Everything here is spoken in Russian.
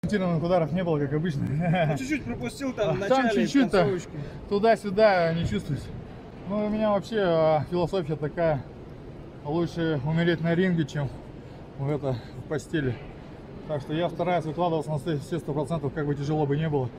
Сильных ударов не было, как обычно. Ну, чуть-чуть пропустил там в начале, Там чуть-чуть концовочке. туда-сюда не чувствуется. Ну, у меня вообще философия такая: лучше умереть на ринге, чем в постели. Так что я стараюсь выкладываться на все 100%, как бы тяжело бы не было.